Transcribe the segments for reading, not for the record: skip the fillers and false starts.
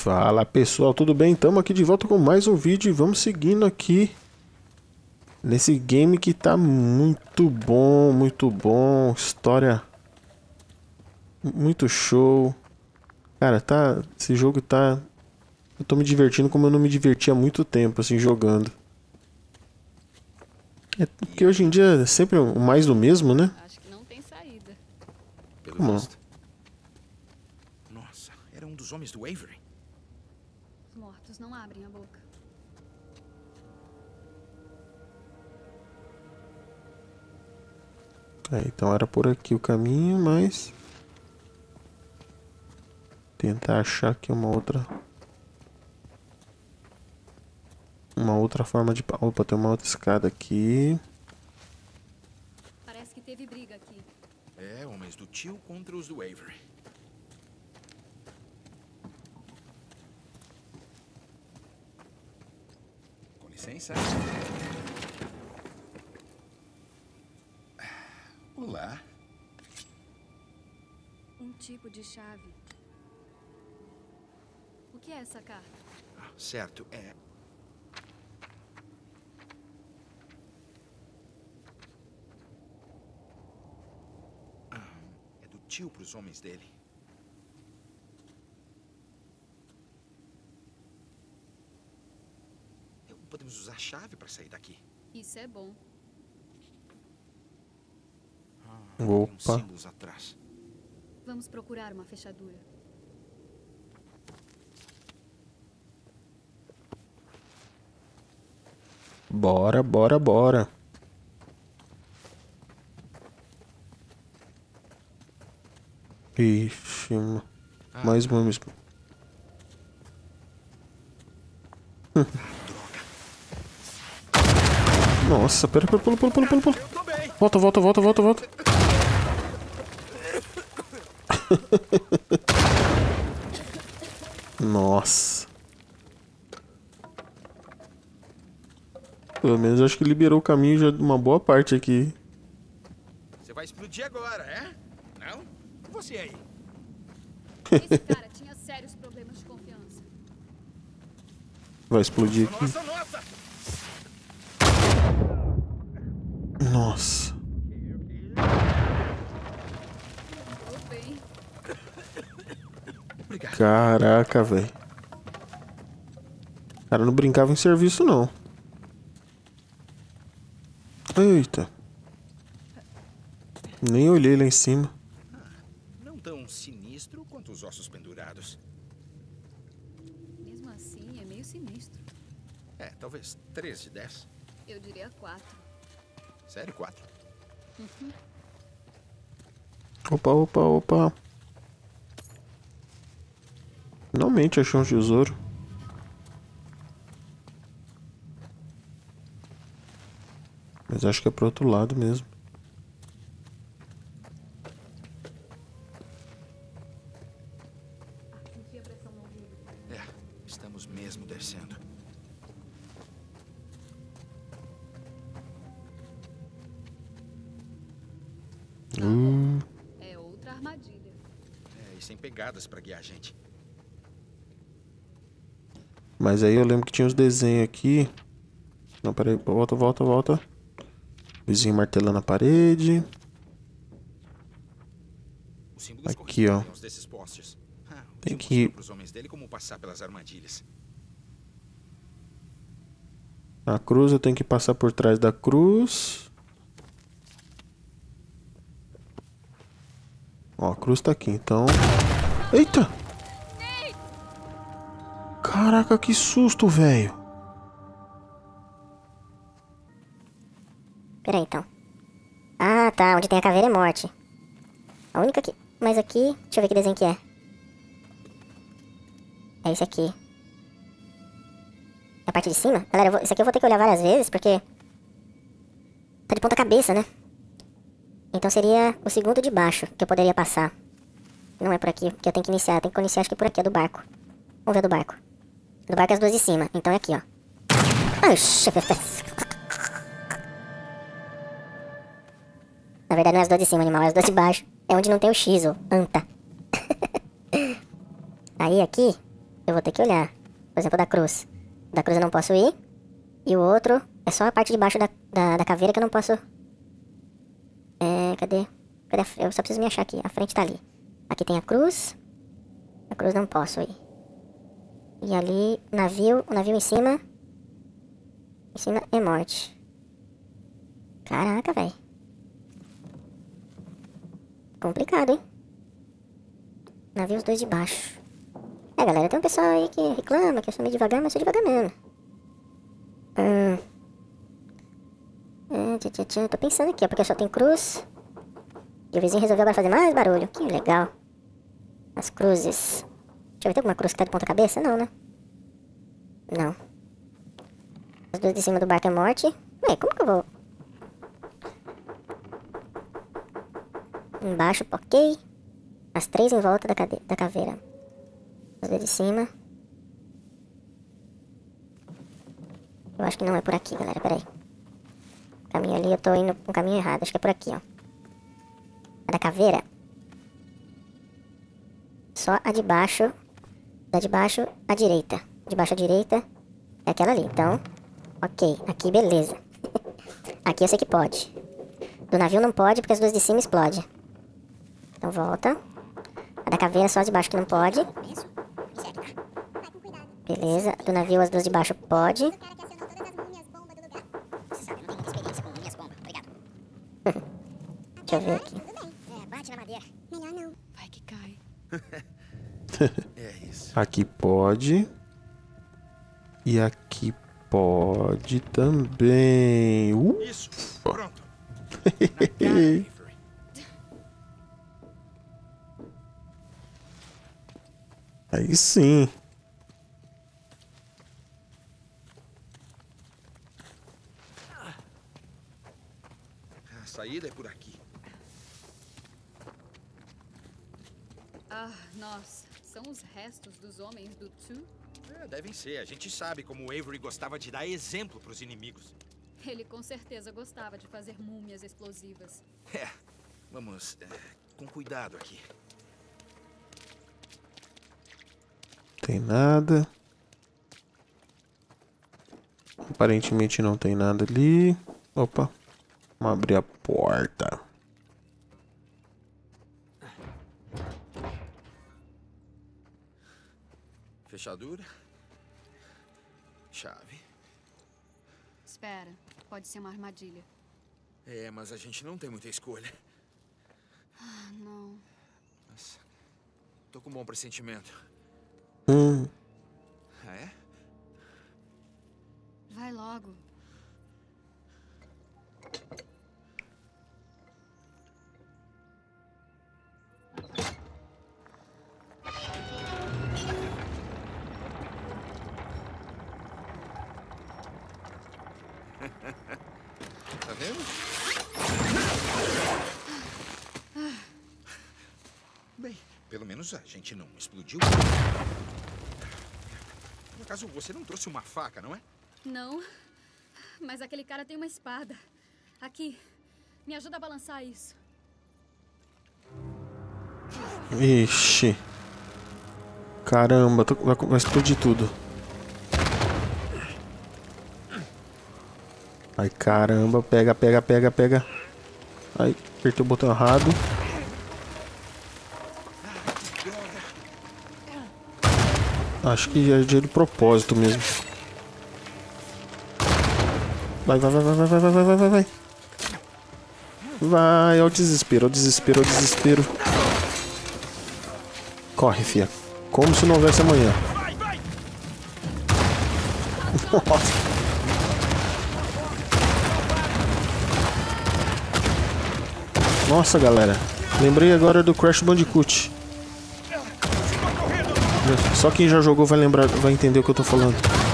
Fala pessoal, tudo bem? Estamos aqui de volta com mais um vídeo e vamos seguindo aqui nesse game que tá muito bom, história muito show. Cara, esse jogo tá, eu tô me divertindo como eu não me divertia há muito tempo assim jogando. É porque hoje em dia é sempre o mais do mesmo, né? Acho que não tem saída. Pelo Como não? visto. Nossa, era um dos homens do Avery. Os mortos não abrem a boca. Então era por aqui o caminho, mas tentar achar aqui uma outra forma de... Opa, tem uma outra escada aqui. Parece que teve briga aqui. É, homens do tio contra os do Avery. Com licença. Olá. Um tipo de chave. O que é essa carta? Ah, certo, é do tio pros homens dele. Podemos usar a chave para sair daqui. Isso é bom. Tem uns Opa. símbolos atrás. Vamos procurar uma fechadura. Bora. Ixi, mais uma mesmo. Nossa, pula. Eu tô bem. Volta. Nossa. Pelo menos acho que liberou o caminho já de uma boa parte aqui. Você vai explodir agora, é? Não? E você aí? Esse cara tinha sérios problemas de confiança. Vai explodir aqui. Nossa! Nossa. Tô bem. Obrigado. Caraca, velho. O cara não brincava em serviço, não. Eita. Nem olhei lá em cima. Não tão sinistro quanto os ossos pendurados. Mesmo assim, é meio sinistro. É, talvez 3 de 10. Eu diria 4. Sério, 4. Opa. Finalmente achei um tesouro. Mas acho que é pro outro lado mesmo. É, estamos mesmo descendo. É outra armadilha. É, e sem pegadas pra guiar a gente. Mas aí eu lembro que tinha uns desenhos aqui. Não, peraí, volta. Vizinho martelando a parede. Os símbolos Aqui, ó. correspondem aos desses postes. O Tem tio que- mostrou pros homens dele como passar pelas armadilhas. A cruz eu tenho que passar por trás da cruz. Ó, a cruz tá aqui, então... Eita! Caraca, que susto, velho! Peraí, então. Ah, tá. Onde tem a caveira é morte. A única que... Mas aqui... Deixa eu ver que desenho que é. É esse aqui. É a parte de cima? Galera, isso aqui eu vou ter que olhar várias vezes, porque... Tá de ponta cabeça, né? Então seria o segundo de baixo que eu poderia passar. Não é por aqui que eu tenho que iniciar. Tem que iniciar, acho que por aqui, é do barco. Vamos ver do barco. Do barco é as duas de cima. Então é aqui, ó. Oxi. Na verdade não é as duas de cima, animal. É as duas de baixo. É onde não tem o X, ó. Anta. Aí aqui... eu vou ter que olhar. Por exemplo, o da cruz. O da cruz eu não posso ir. E o outro é só a parte de baixo da caveira que eu não posso... Cadê? Eu só preciso me achar aqui. A frente tá ali. Aqui tem a cruz. A cruz não posso ir. E ali, o navio em cima. Em cima é morte. Caraca, velho. Complicado, hein? Navio os dois de baixo. Galera, tem um pessoal aí que reclama que eu sou meio devagar, mas eu sou devagar mesmo. Tô pensando aqui, ó, porque só tem cruz. E o vizinho resolveu agora fazer mais barulho. Que legal. As cruzes. Deixa eu ver, tem alguma cruz que tá de ponta cabeça? Não, né? Não. As duas de cima do barco é morte. Como que eu vou? Embaixo, ok. As três em volta da caveira. As duas de cima. Eu acho que não é por aqui, galera, peraí. O caminho ali, eu tô indo pro caminho errado. Acho que é por aqui, ó. A da caveira. Só a de baixo. Da de baixo à direita. De baixo à direita é aquela ali. Então, ok. Aqui, beleza. Aqui eu sei que pode. Do navio não pode, porque as duas de cima explodem. Então volta. A da caveira só as de baixo que não pode. Beleza. Do navio as duas de baixo pode. Deixa eu ver aqui. Bate na madeira. Melhor não. Vai que cai. É isso. Aqui pode. E aqui pode também. Isso. Pronto. Na cara, Avery. Aí sim. A saída é por aqui. Nossa. São os restos dos homens do Two? Devem ser. A gente sabe como o Avery gostava de dar exemplo pros inimigos. Ele com certeza gostava de fazer múmias explosivas. Vamos com cuidado aqui. Tem nada. Aparentemente não tem nada ali. Opa. Vamos abrir a porta. Fechadura. Chave. Espera. Pode ser uma armadilha. Mas a gente não tem muita escolha. Não. Nossa. Tô com um bom pressentimento. É? Vai logo. Tá vendo? Bem, pelo menos a gente não explodiu. Por acaso você não trouxe uma faca, não é? Não. Mas aquele cara tem uma espada. Aqui. Me ajuda a balançar isso. Ixi. Caramba, vai explodir tudo. Ai, caramba, pega. Ai, apertei o botão errado. Acho que é de propósito mesmo. Vai. Vai, ao desespero. Corre, fia. Como se não houvesse amanhã. Nossa. Nossa, galera. Lembrei agora do Crash Bandicoot. Só quem já jogou vai lembrar, vai entender o que eu tô falando.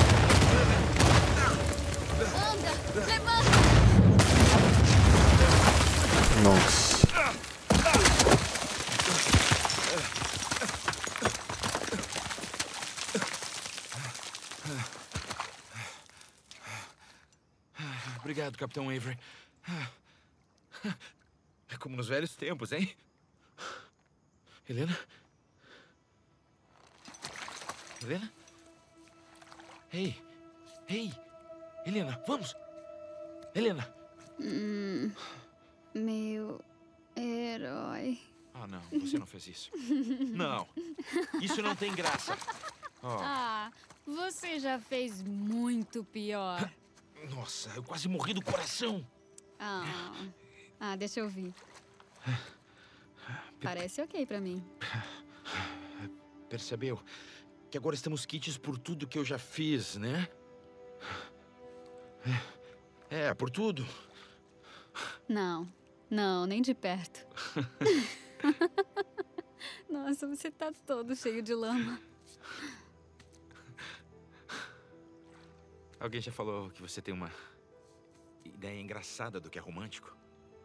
Nossa. Obrigado, Capitão Avery. É como nos velhos tempos, hein? Helena? Helena? Ei! Ei! Helena, vamos! Helena! Meu herói. Ah, não. Você não fez isso. Não. Isso não tem graça. Oh. Ah, você já fez muito pior. Nossa, eu quase morri do coração. Deixa eu ver. Parece ok pra mim. Percebeu que agora estamos quites por tudo que eu já fiz, né? Por tudo. Não, nem de perto. Nossa, você tá todo cheio de lama. Alguém já falou que você tem uma ideia engraçada do que é romântico?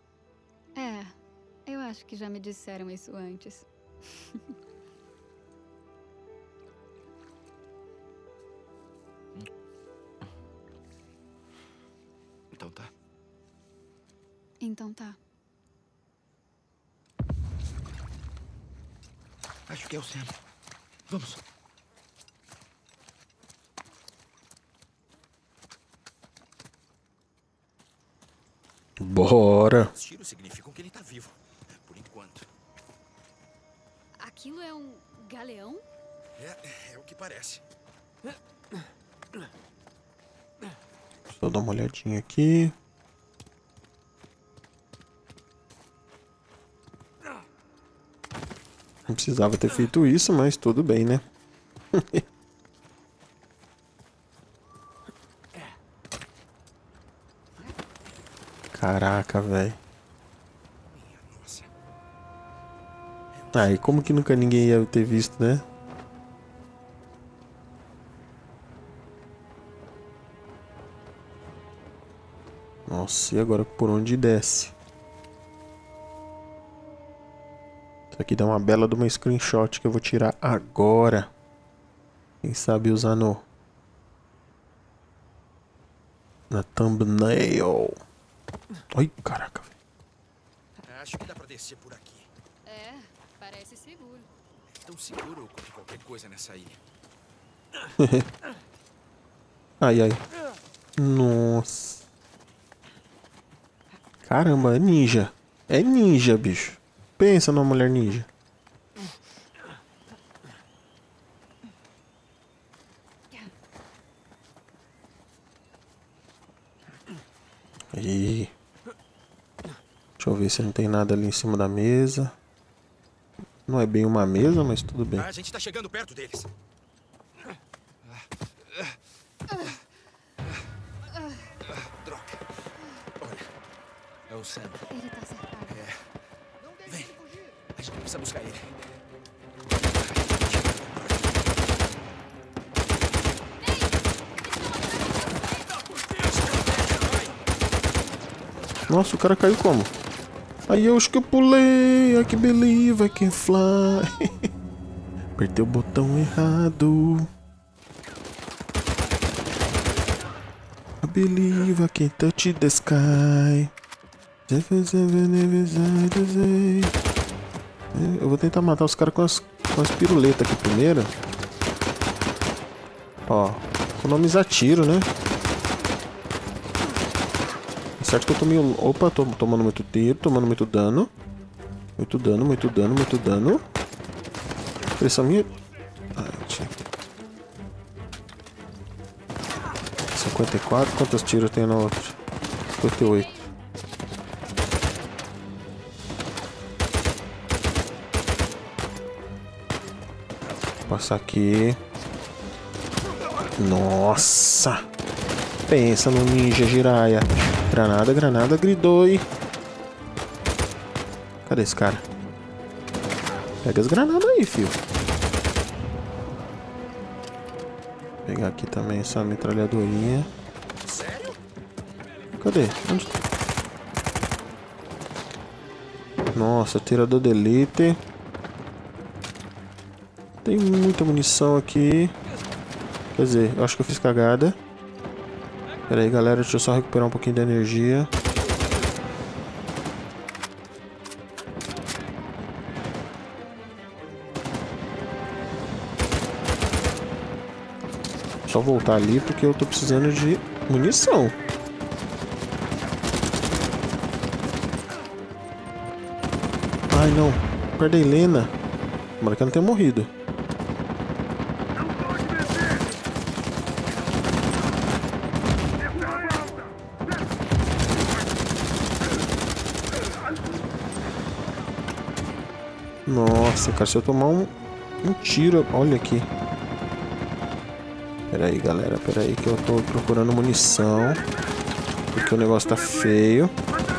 Eu acho que já me disseram isso antes. Então tá. Então tá. Acho que é o Sam. Vamos. Bora. Os tiros significam que ele tá vivo. Por enquanto. Aquilo é um galeão? É o que parece. Deixa eu dar uma olhadinha aqui. Não precisava ter feito isso, mas tudo bem, né? Caraca, velho. Nossa. E como que nunca ninguém ia ter visto, né? Nossa, e agora por onde desce? Isso aqui dá uma bela de uma screenshot que eu vou tirar agora. Quem sabe usar na thumbnail. Ai, caraca. Acho que dá pra descer por aqui. Parece seguro. Tão seguro quanto qualquer coisa nessa ilha. Ai. Nossa. Caramba, é ninja. É ninja, bicho. Pensa numa mulher ninja. Aí. Deixa eu ver se não tem nada ali em cima da mesa. Não é bem uma mesa, mas tudo bem. A gente tá chegando perto deles. Droga. Olha, é o Sam. Ele tá cercado. Vem, a gente precisa buscar ele. Nossa, o cara caiu como? Aí eu acho que eu pulei. I can believe I can fly. Apertei o botão errado. I believe I can touch the sky. Eu vou tentar matar os caras com as piruletas aqui primeiro. Ó, economizar tiro, né? Certo que eu tomei... Opa, tô tomando muito tiro, tomando muito dano. Muito dano. Pressão minha... 54, quantos tiros tem na outra? 58. Vou passar aqui. Nossa! Pensa no ninja Jiraiya. Granada, gridou aí. Cadê esse cara? Pega as granadas aí, filho. Vou pegar aqui também essa metralhadorinha. Sério? Cadê? Onde tá? Nossa, tirador de elite. Tem muita munição aqui. Quer dizer, eu acho que eu fiz cagada. Pera aí, galera, deixa eu só recuperar um pouquinho da energia. só voltar ali porque eu tô precisando de munição. Ai, não. Perto da Helena. Tomara que ela não tenha morrido. Nossa, cara, se eu tomar um tiro... Olha aqui. Pera aí, galera. Pera aí que eu tô procurando munição. Porque o negócio tá feio.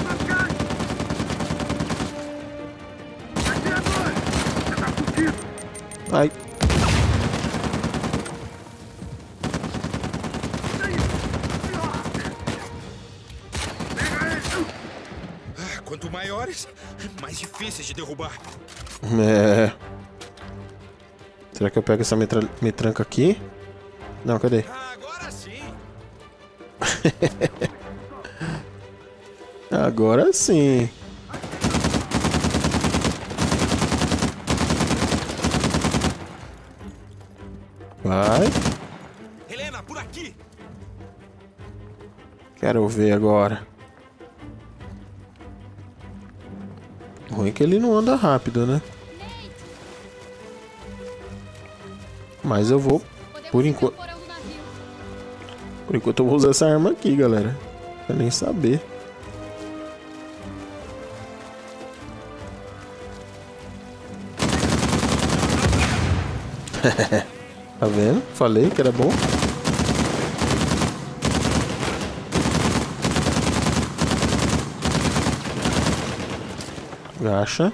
Ai. Quanto maiores, mais difíceis de derrubar. É. Será que eu pego essa metranca aqui? Não, cadê? Agora sim. Agora sim. Vai. Helena, por aqui. Quero ver agora. Ruim que ele não anda rápido, né? Mas eu vou, por enquanto eu vou usar essa arma aqui, galera. Pra nem saber. Tá vendo? Falei que era bom. Gacha.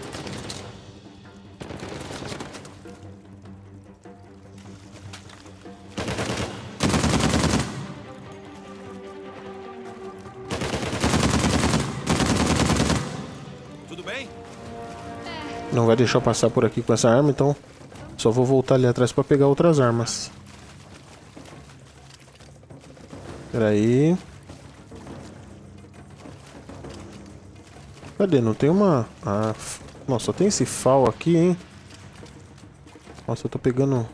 Tudo bem? Não vai deixar eu passar por aqui com essa arma, então só vou voltar ali atrás pra pegar outras armas. Pera aí. Cadê? Não tem uma... Ah, nossa, só tem esse FAL aqui, hein? Nossa, eu tô pegando...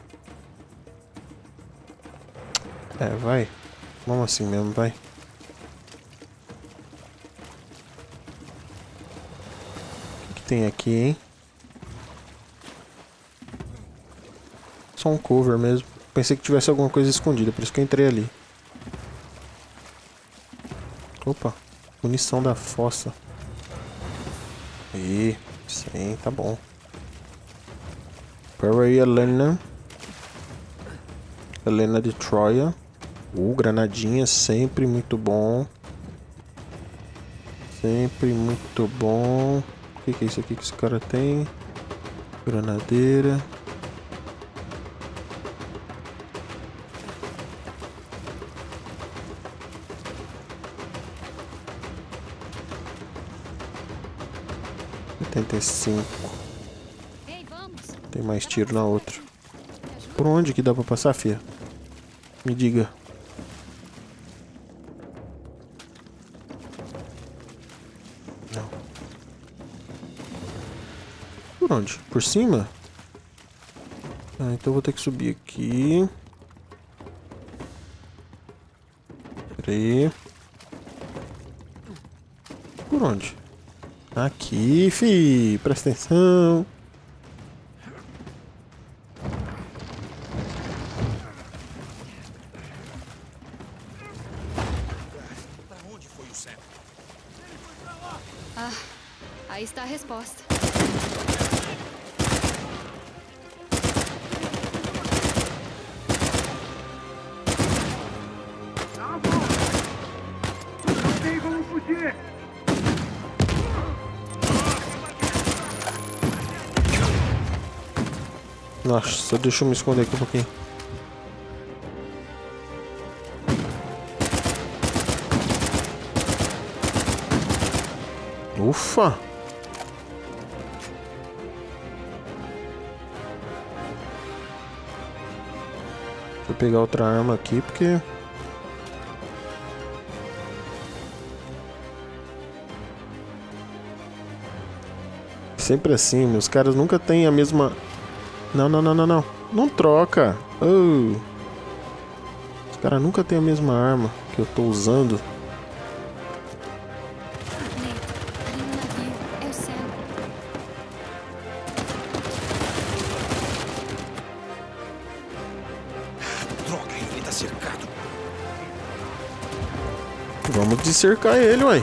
É, vai. Vamos assim mesmo, vai. O que tem aqui, hein? Só um cover mesmo. Pensei que tivesse alguma coisa escondida, por isso que eu entrei ali. Opa, munição da fossa. Aí, sim, tá bom. Pera aí, Helena. Helena de Troia. Granadinha, sempre muito bom. Sempre muito bom. O que é isso aqui que esse cara tem? Granadeira. Ei, vamos. Tem mais tiro na outra. Por onde que dá pra passar, fia? Me diga. Não. Por onde? Por cima? Ah, então eu vou ter que subir aqui. Pera aí. Por onde? Aqui, fi. Presta atenção. Pra onde foi o Sam? Ah, aí está a resposta. Vamos fugir! Nossa, deixa eu me esconder aqui um pouquinho. Ufa! Deixa eu pegar outra arma aqui, porque... Sempre assim, meus caras nunca têm a mesma... Não, não, não, não, não. Não troca. Oh. Os caras nunca tem a mesma arma que eu tô usando. Ali no navio. É o céu. Droga, ele tá cercado. Vamos descercar ele, ué.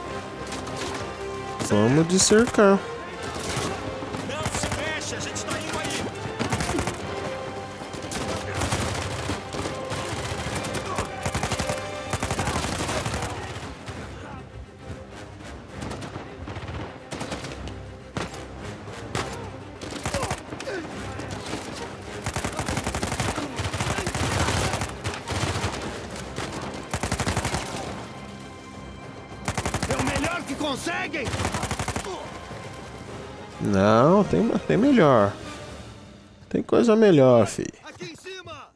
Vamos descercar. Não se mexe, a gente tá indo aí. É o melhor que conseguem! Não, tem melhor. Tem coisa melhor, fi. Aqui em cima!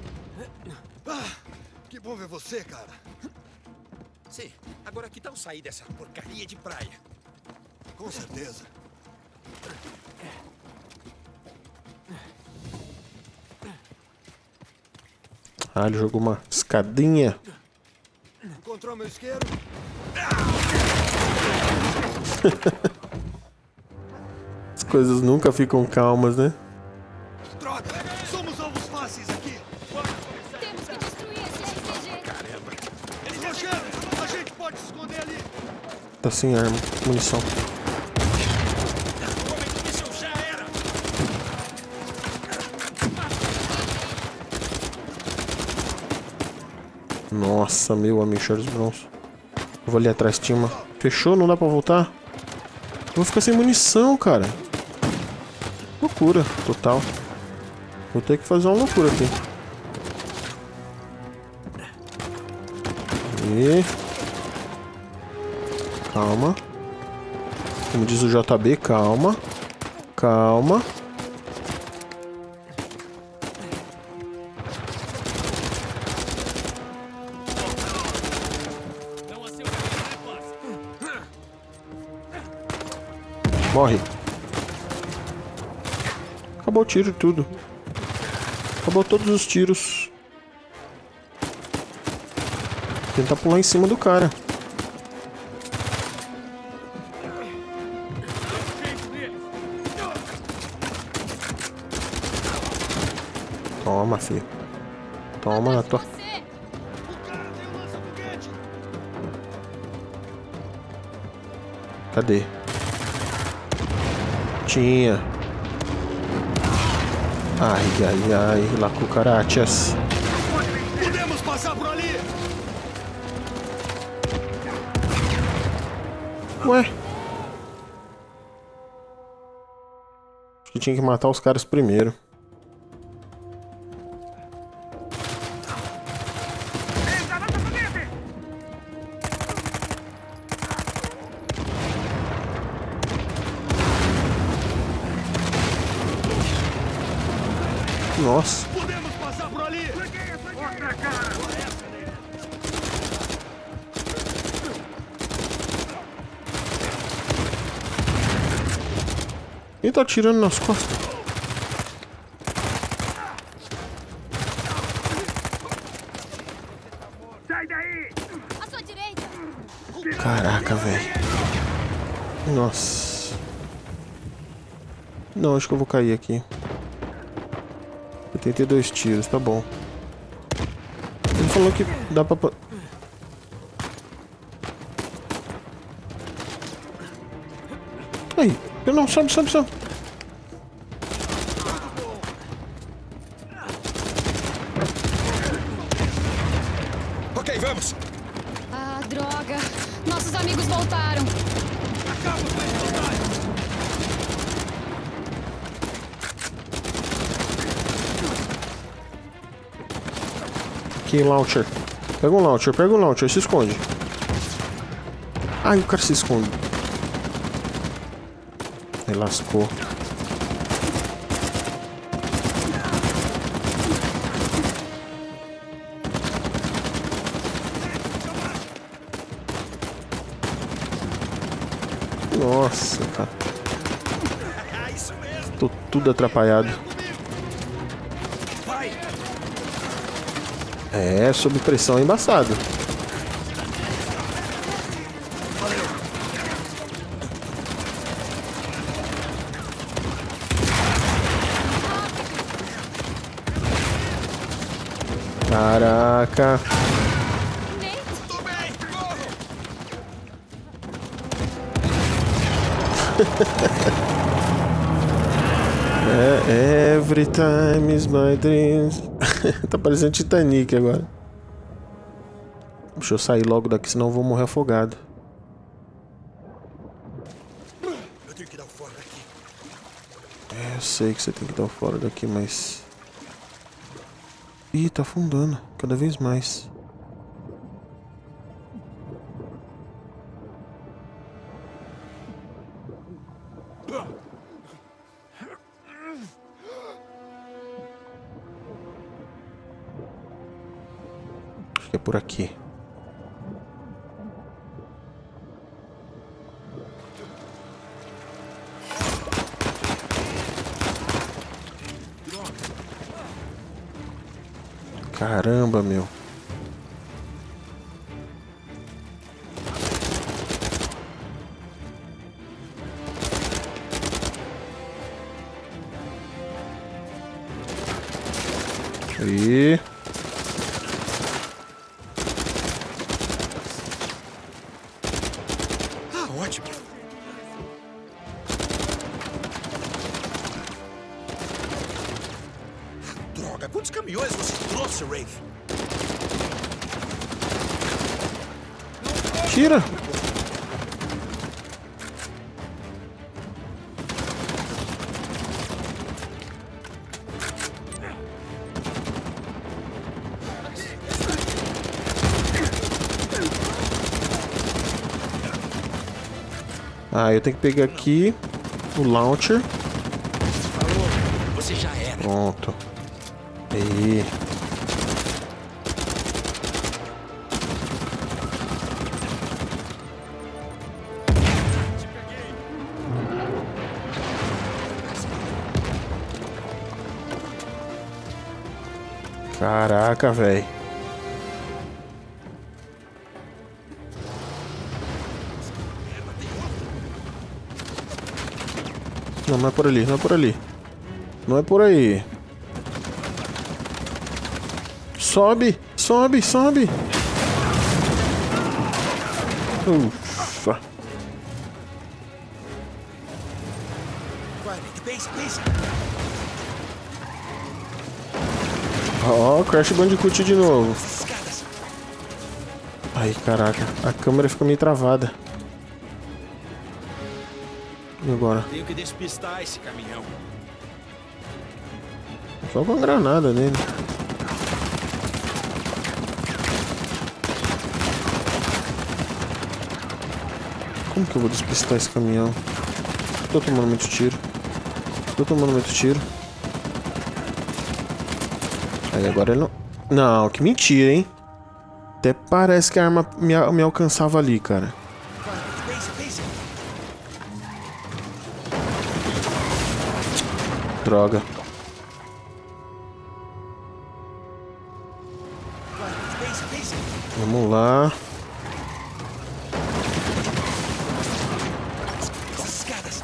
Que bom ver você, cara. Sim, agora que tal sair dessa porcaria de praia? Com certeza. Ah, ele jogou uma escadinha. Encontrou meu isqueiro? As coisas nunca ficam calmas, né? Droga! Somos alvos fáceis aqui! Temos que destruir esse RPG. Caramba. Roger, a gente pode se esconder ali! Tá sem arma, munição. O homem do míssil já era. Nossa, meu amigo Charles Bronson. Eu vou ali atrás, tinha uma. Fechou? Não dá pra voltar? Eu vou ficar sem munição, cara. Loucura, total. Vou ter que fazer uma loucura aqui. E... calma. Como diz o JB, calma. Calma. Morre. Acabou o tiro e tudo. Acabou todos os tiros. Tentar pular em cima do cara. Toma, filho. Toma na tua... Você. O cara tem um lança-foguete! Cadê? Tinha. Ai, ai, ai. Lá cucarachas. Podemos passar por ali! Ué? Acho que tinha que matar os caras primeiro. Nossa. Podemos passar por ali! Outra cara! Quem tá atirando nas costas? Sai daí! À sua direita. Caraca, velho. Nossa. Não, acho que eu vou cair aqui. 82 tiros, tá bom. Ele falou que dá pra... Aí, não, sobe. Ok, vamos. Ah, droga. Nossos amigos voltaram. Aqui, launcher. Pega um launcher, se esconde. Ai, o cara se esconde. Aí lascou. Nossa, cara. Isso mesmo. Tô tudo atrapalhado. Vai. É, sob pressão é embaçado. Caraca. Tô bem, corro! É, every time is my dreams. Tá parecendo Titanic agora. Deixa eu sair logo daqui, senão eu vou morrer afogado. Eu tenho que dar o fora daqui. É, eu sei que você tem que dar o fora daqui, mas... Ih, tá afundando, cada vez mais. Acho que é por aqui. Caramba, meu. Aí. Ah, ótimo. Droga, quantos caminhões você trouxe, Rafe? Tira! Ah, eu tenho que pegar aqui o launcher. Você já era. Pronto. Aí. Caraca, velho. Não, não é por ali, não é por ali. Não é por aí. Sobe, sobe, sobe. Ufa. Vai, Nick, pensa. Ó, Crash Bandicoot de novo. Essas escadas. Ai, caraca. A câmera fica meio travada. E agora? Tenho que despistar esse caminhão. Só com a granada nele. Como que eu vou despistar esse caminhão? Tô tomando muito tiro. Tô tomando muito tiro. Aí agora ele não... Não, que mentira, hein? Até parece que a arma me alcançava ali, cara. Vai, Nick, pensa. Droga. Vai, Nick, pensa. Vamos lá. Essas escadas.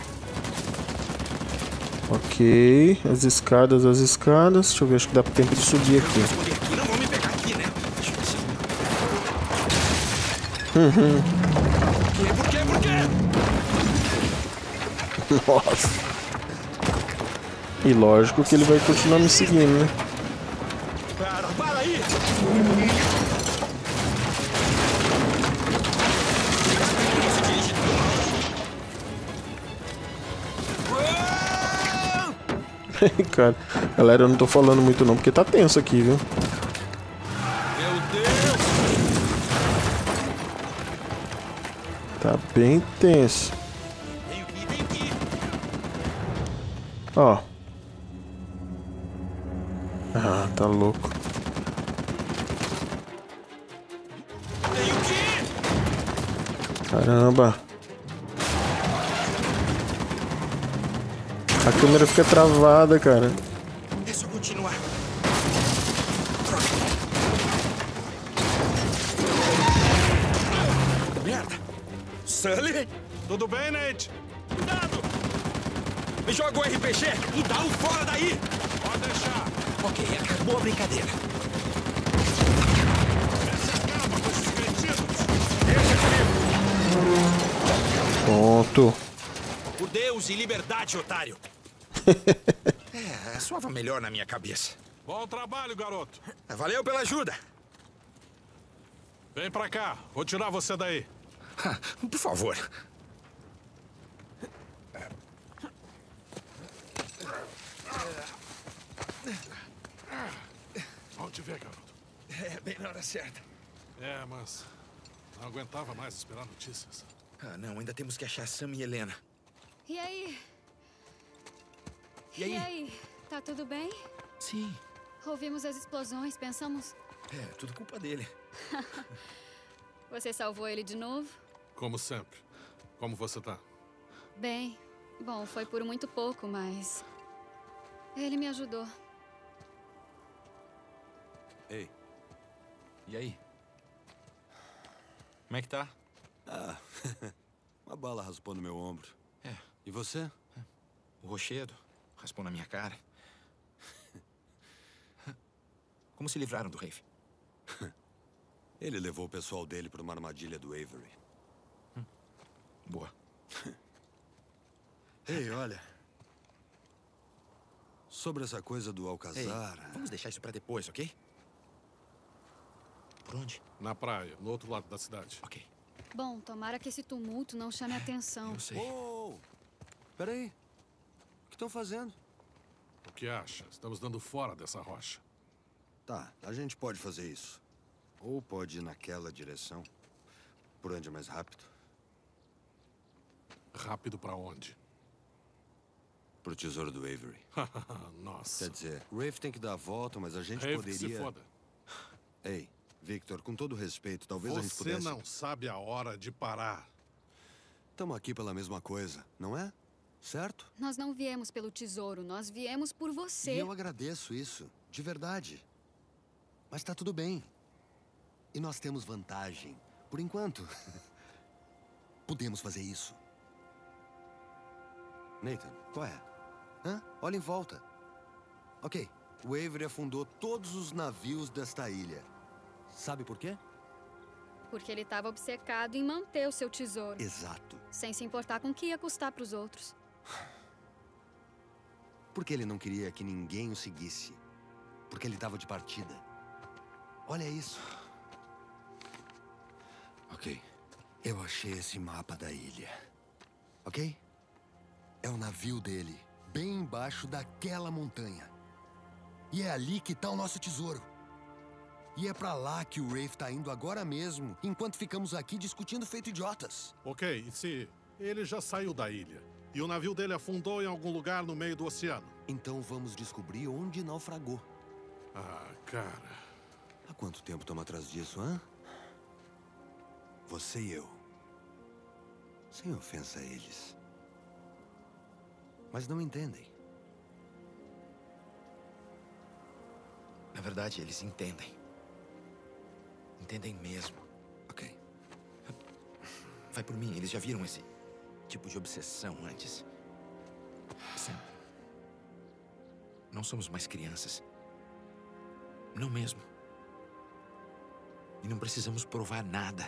Ok. As escadas, as escadas. Deixa eu ver, acho que dá tempo de subir aqui. Escolhi aqui, não vão me pegar aqui, né? Por quê? Nossa. E lógico que ele vai continuar me seguindo, né? Para aí! Cara, galera, eu não tô falando muito não, porque tá tenso aqui, viu? Meu Deus! Tá bem tenso. Tenho que ir. Ó. Ah, tá louco. Tenho que ir. Caramba. A câmera fica travada, cara. É só continuar. Sully? Tudo bem, Nate? Cuidado! Me joga o RPG e dá um fora daí! Pode deixar. Ok, acabou a brincadeira. Essa escapa com esses cretinos. Pronto. Por Deus e liberdade, otário! Soava melhor na minha cabeça. Bom trabalho, garoto. Valeu pela ajuda. Vem pra cá. Vou tirar você daí. Por favor. Vamos te ver, garoto. Bem na hora certa. Mas não aguentava mais esperar notícias. Não, ainda temos que achar Sam e Helena. E aí? E aí? E aí? Tá tudo bem? Sim. Ouvimos as explosões, pensamos... Tudo culpa dele. Você salvou ele de novo? Como sempre. Como você tá? Bem, bom, foi por muito pouco, mas... ele me ajudou. Ei. E aí? Como é que tá? Uma bala raspou no meu ombro. E você? O rochedo raspou na minha cara. Como se livraram do Rafe? Ele levou o pessoal dele para uma armadilha do Avery. Boa. Ei, olha. Sobre essa coisa do Alcazar... Vamos deixar isso pra depois, ok? Por onde? Na praia, no outro lado da cidade. Ok. Bom, tomara que esse tumulto não chame atenção. Eu sei. Oh! Peraí. O que estão fazendo? O que acha? Estamos dando fora dessa rocha. Tá, a gente pode fazer isso. Ou pode ir naquela direção. Por onde é mais rápido. Rápido pra onde? Pro tesouro do Avery. Nossa. Quer dizer, o Rafe tem que dar a volta, mas a gente Rafe, poderia... se foda. Ei, Victor, com todo respeito, talvez a gente Você pudesse... não sabe a hora de parar. Estamos aqui pela mesma coisa, não é? Certo? Nós não viemos pelo tesouro, nós viemos por E você. eu agradeço isso, de verdade. Mas tá tudo bem. E nós temos vantagem. Por enquanto. Podemos fazer isso. Nathan, qual é? Olha em volta. Ok, o Avery afundou todos os navios desta ilha. Sabe por quê? Porque ele estava obcecado em manter o seu tesouro. Exato. Sem se importar com o que ia custar para os outros. Porque ele não queria que ninguém o seguisse. Porque ele estava de partida. Olha isso. Ok. Eu achei esse mapa da ilha. Ok? É o navio dele, bem embaixo daquela montanha. E é ali que tá o nosso tesouro. E é pra lá que o Rafe tá indo agora mesmo, enquanto ficamos aqui discutindo feito idiotas. Ok, e se ele já saiu da ilha? E o navio dele afundou em algum lugar no meio do oceano? Então vamos descobrir onde naufragou. Cara... Há quanto tempo estamos atrás disso, hã? Você e eu. Sem ofensa a eles. Mas não entendem. Na verdade, eles entendem. Entendem mesmo. Ok. Vai por mim, eles já viram esse tipo de obsessão antes. Sam, não somos mais crianças. Não mesmo. E não precisamos provar nada.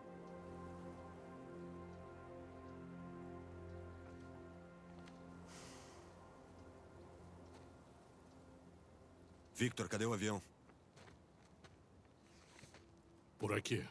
Victor, cadê o avião? Por aqui.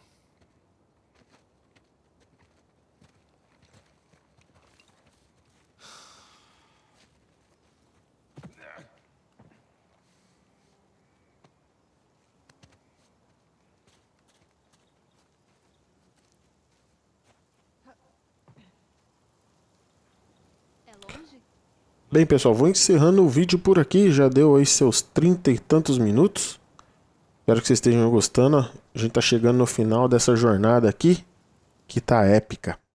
É longe? Bem, pessoal, vou encerrando o vídeo por aqui. Já deu aí seus 30 e tantos minutos. Espero que vocês estejam gostando. A gente tá chegando no final dessa jornada aqui, que tá épica.